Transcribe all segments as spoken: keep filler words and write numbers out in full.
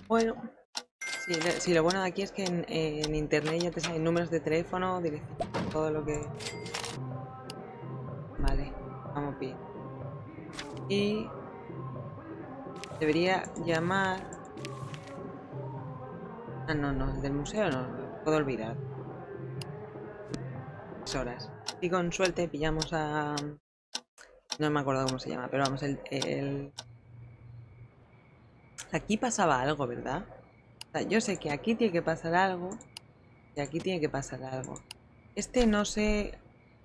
Bueno, sí, lo, sí, lo bueno de aquí es que en, en internet ya te salen números de teléfono, dirección, todo lo que... Vale, vamos bien. Y debería llamar... Ah, no, no, el del museo no, lo puedo olvidar. Tres horas. Y con suerte pillamos a... No me acuerdo cómo se llama, pero vamos, el... el... Aquí pasaba algo, ¿verdad? O sea, yo sé que aquí tiene que pasar algo y aquí tiene que pasar algo. Este no sé...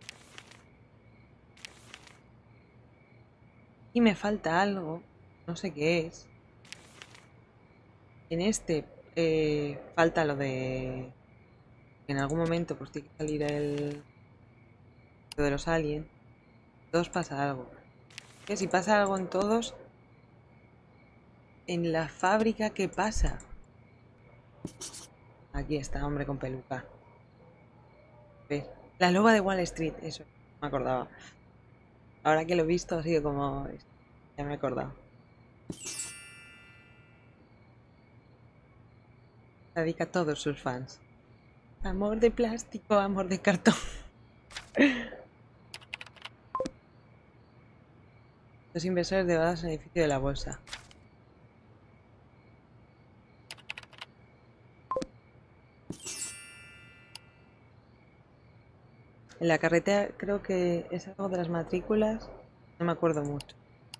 Y me falta algo. No sé qué es. En este eh, falta lo de... En algún momento pues tiene que salir el... Lo de los aliens. Todos pasa algo. Que si pasa algo en todos... En la fábrica, ¿qué pasa? Aquí está, hombre con peluca. ¿Ves? La loba de Wall Street, eso. Me acordaba. Ahora que lo he visto ha sido como... Ya me he acordado. Se dedica a todos sus fans. Amor de plástico, amor de cartón. Los inversores devastados en el edificio de la bolsa. En la carretera creo que es algo de las matrículas. No me acuerdo mucho.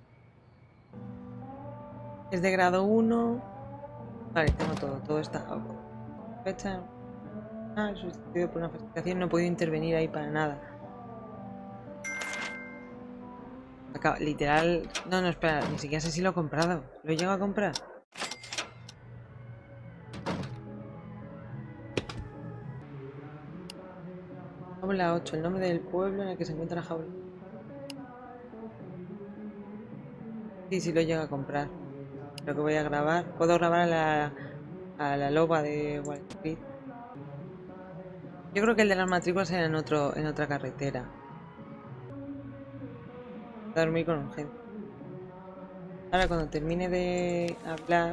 Es de grado uno. Vale, tengo todo. Todo está... Fecha... Ah, sustituido por una falsificación. No he podido intervenir ahí para nada. Acaba, literal... No, no, espera. Ni siquiera sé si lo he comprado. ¿Lo he llegado a comprar? Jaula ocho. El nombre del pueblo en el que se encuentra la jaula. Sí, sí lo he llegado a comprar. Creo que voy a grabar. Puedo grabar a la, a la loba de Wall Street. Yo creo que el de las matrículas era en otro, en otra carretera. Voy a dormir con urgencia. Ahora cuando termine de hablar,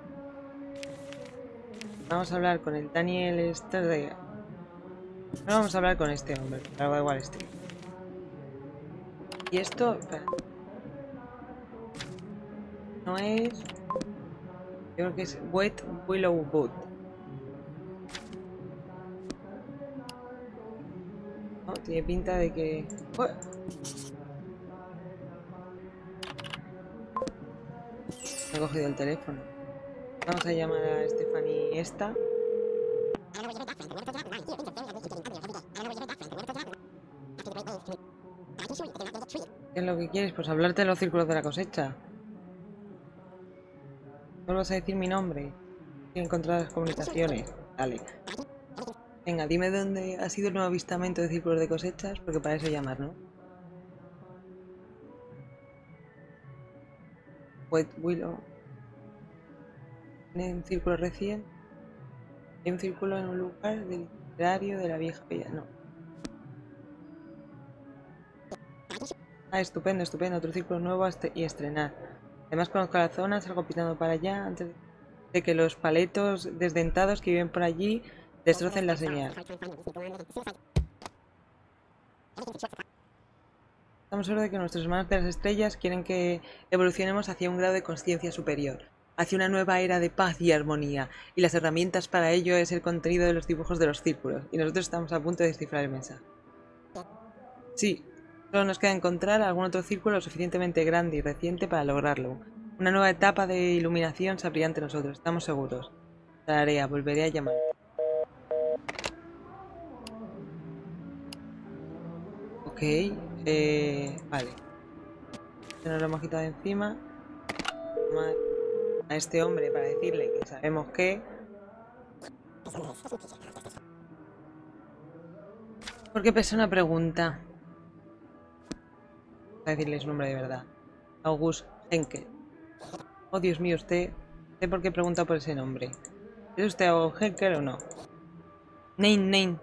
vamos a hablar con el Daniel este de... No vamos a hablar con este hombre, algo de Wall Street. Y esto, espera, no es... Yo creo que es Wet Willow Wood. No, tiene pinta de que... ¡Oh! Me he cogido el teléfono. Vamos a llamar a Stephanie esta. ¿Qué es lo que quieres? Pues hablarte de los círculos de la cosecha. ¿Vuelvas a decir mi nombre? Quiero encontrar las comunicaciones. Dale. Venga, dime dónde ha sido el nuevo avistamiento de círculos de cosechas, porque para eso llamar, ¿no? Wet Willow. ¿Tiene un círculo recién? Hay un círculo en un lugar del literario de la vieja bella. No. Ah, estupendo, estupendo. Otro círculo nuevo y estrenar. Además conozco la zona, salgo pitando para allá antes de que los paletos desdentados que viven por allí destrocen la señal. Estamos seguros de que nuestros hermanos de las estrellas quieren que evolucionemos hacia un grado de conciencia superior, hacia una nueva era de paz y armonía, y las herramientas para ello es el contenido de los dibujos de los círculos, y nosotros estamos a punto de descifrar el mensaje. Sí, solo nos queda encontrar algún otro círculo lo suficientemente grande y reciente para lograrlo. Una nueva etapa de iluminación se abrirá ante nosotros, estamos seguros. Tarea, volveré a llamar. Ok, eh, vale. Se nos lo hemos quitado de encima. A este hombre para decirle que sabemos que... ¿Por qué persona pregunta? Voy a decirle su nombre de verdad. August Henkel. Oh, Dios mío, usted... ¿Sé por qué pregunta por ese nombre? ¿Es usted August Henkel o no? Nein, Nein.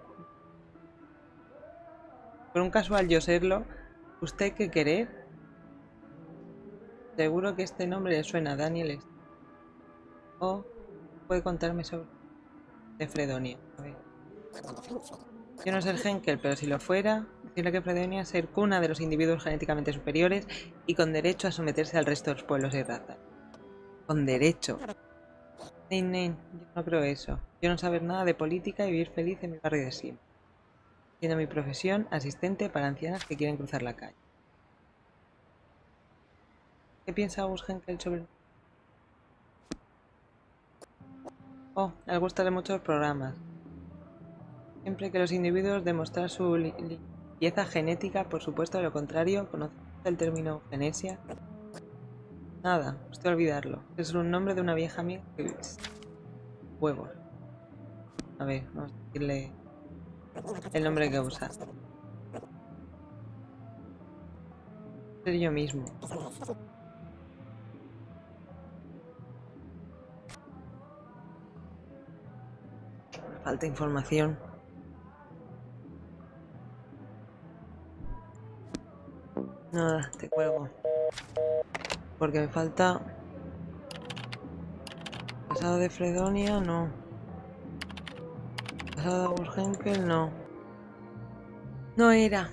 Por un casual yo serlo, ¿usted qué querer? Seguro que este nombre le suena a Daniel. Oh, puede contarme sobre de Fredonia? A ver. Yo no soy Henkel, pero si lo fuera, decirle que Fredonia es ser cuna de los individuos genéticamente superiores y con derecho a someterse al resto de los pueblos y razas. Con derecho. Nein, nein, yo no creo eso. Yo no saber nada de política y vivir feliz en mi barrio de siempre. Siendo mi profesión asistente para ancianas que quieren cruzar la calle. ¿Qué piensa August Henkel sobre...? Oh, le gustan mucho los programas. Siempre que los individuos demostrar su li limpieza genética, por supuesto, de lo contrario, ¿conoces el término genesia? Nada, usted olvidarlo. Es un nombre de una vieja amiga que... Huevos. A ver, vamos a decirle el nombre que usa. Ser yo mismo. Me falta información. Nada, te cuelgo. Porque me falta... Pasado de Fredonia, no. Pasado de August Henkel, no. No era.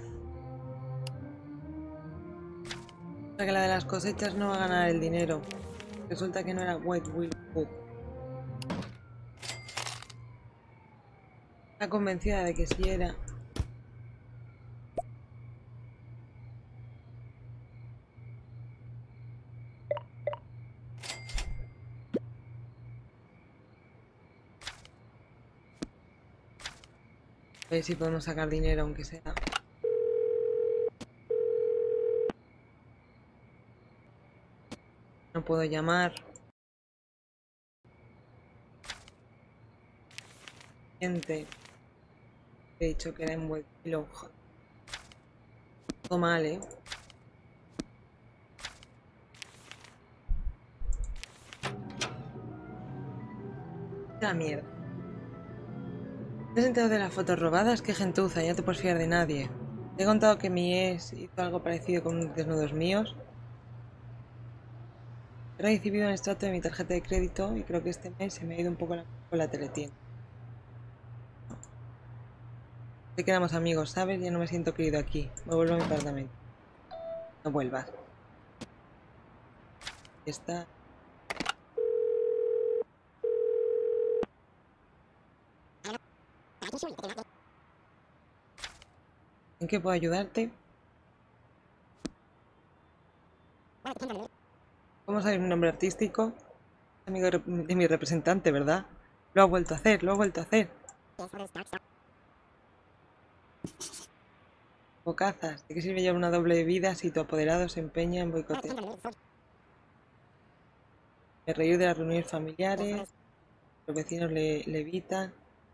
O sea que la de las cosechas no va a ganar el dinero. Resulta que no era Wet Will Cook. Está convencida de que sí era. A ver si podemos sacar dinero, aunque sea. No puedo llamar. Gente. He dicho que era en Wet Willow. Todo mal, ¿eh? La mierda. ¿Te has enterado de las fotos robadas? Qué gentuza, ya no te puedes fiar de nadie. Te he contado que mi ex hizo algo parecido con unos desnudos míos. He recibido un extracto de mi tarjeta de crédito y creo que este mes se me ha ido un poco la, con la teletienda. Sé que éramos amigos, ¿sabes? Ya no me siento querido aquí. Me vuelvo a mi apartamento. No vuelvas. Ya está. ¿En qué puedo ayudarte? ¿Cómo sabes mi nombre artístico? Amigo de mi representante, ¿verdad? Lo ha vuelto a hacer, lo ha vuelto a hacer. Bocazas, ¿de qué sirve llevar una doble vida si tu apoderado se empeña en boicotear? Me reír de las reuniones familiares, los vecinos le, le evitan.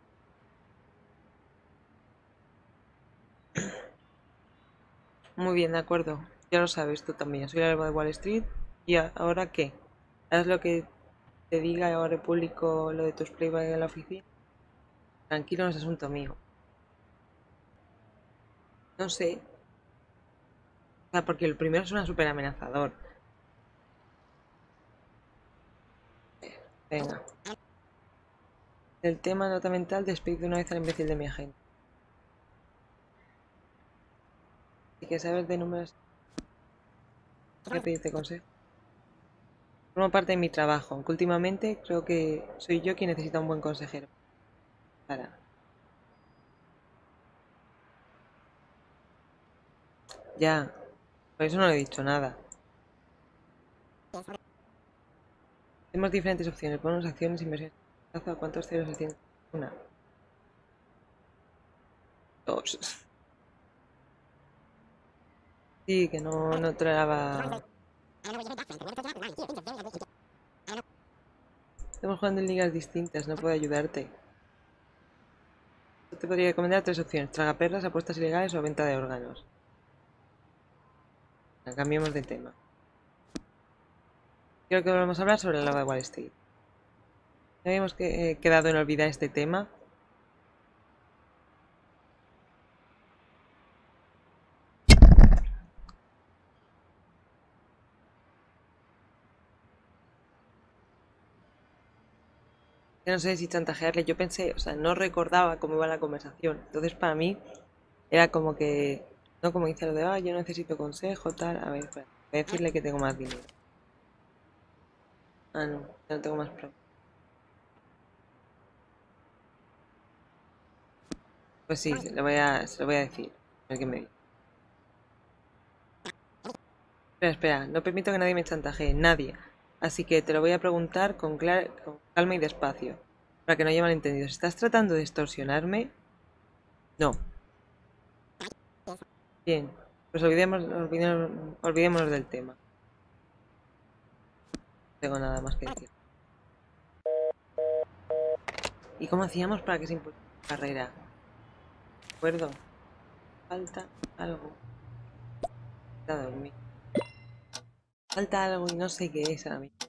Muy bien, de acuerdo. Ya lo sabes tú también. Soy la Alba de Wall Street. ¿Y ahora qué? ¿Haz lo que te diga ahora público lo de tus playback en la oficina? Tranquilo, no es asunto mío. No sé. O sea, porque el primero suena súper amenazador. Venga. El tema nota mental, despide una vez al imbécil de mi agente. ¿Y que sabes de números? Voy a pedirte consejo. Forma parte de mi trabajo, aunque últimamente creo que soy yo quien necesita un buen consejero. Para. Ya. Por eso no le he dicho nada. Tenemos diferentes opciones. Bonos, acciones, inversiones. ¿Cuántos ceros se tiene? Una. Dos. Sí, que no, no traba. Estamos jugando en ligas distintas, no puedo ayudarte. Yo te podría recomendar tres opciones: tragaperras, apuestas ilegales o venta de órganos. Cambiemos de tema. Quiero que volvamos a hablar sobre la lava de Wall Street. ¿No habíamos que, eh, quedado en olvidar este tema? Yo no sé si chantajearle. Yo pensé, o sea, no recordaba cómo iba la conversación. Entonces para mí era como que, no como dice lo de, ah, yo necesito consejo, tal. A ver, espera, voy a decirle que tengo más dinero. Ah, no, ya no tengo más problema. Pues sí, se lo voy a, se lo voy a decir. A ver qué me dice. Espera, espera, no permito que nadie me chantajee, nadie. Así que te lo voy a preguntar con, clara- con calma y despacio, para que no haya malentendidos. ¿Estás tratando de extorsionarme? No. Bien, pues olvidemos, olvidemos, olvidémonos del tema. No tengo nada más que decir. ¿Y cómo hacíamos para que se impulsara la carrera? ¿De acuerdo? Falta algo. Falta dormir. Falta algo y no sé qué es ahora mismo.